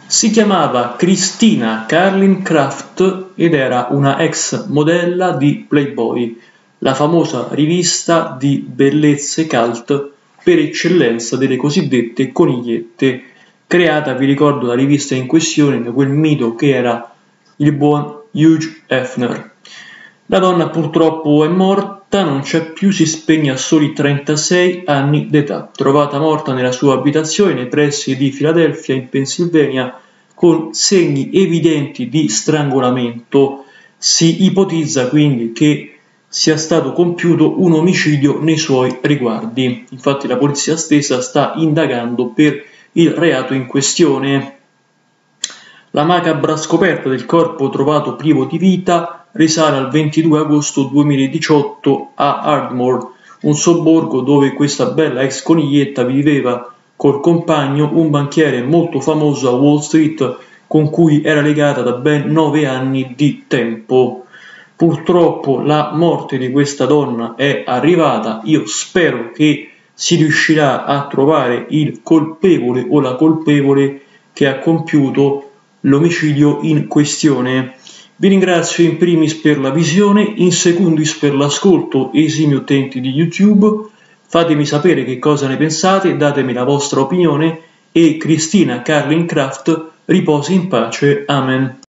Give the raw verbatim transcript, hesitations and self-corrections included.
Si chiamava Christina Carlin Craft ed era una ex modella di Playboy, la famosa rivista di bellezze cult per eccellenza delle cosiddette conigliette, creata, vi ricordo, la rivista in questione da quel mito che era il buon Hugh Hefner. La donna purtroppo è morta, non c'è più, si spegne a soli trentasei anni d'età, trovata morta nella sua abitazione nei pressi di Philadelphia in Pennsylvania con segni evidenti di strangolamento. Si ipotizza quindi che sia stato compiuto un omicidio nei suoi riguardi. Infatti la polizia stessa sta indagando per il reato in questione. La macabra scoperta del corpo trovato privo di vita risale al ventidue agosto duemiladiciotto a Ardmore, un sobborgo dove questa bella ex coniglietta viveva col compagno, un banchiere molto famoso a Wall Street con cui era legata da ben nove anni di tempo. Purtroppo la morte di questa donna è arrivata, io spero che si riuscirà a trovare il colpevole o la colpevole che ha compiuto l'omicidio in questione. Vi ringrazio in primis per la visione, in secundis per l'ascolto, esimi utenti di YouTube. Fatemi sapere che cosa ne pensate, datemi la vostra opinione e Christina Carlin Craft riposi in pace. Amen.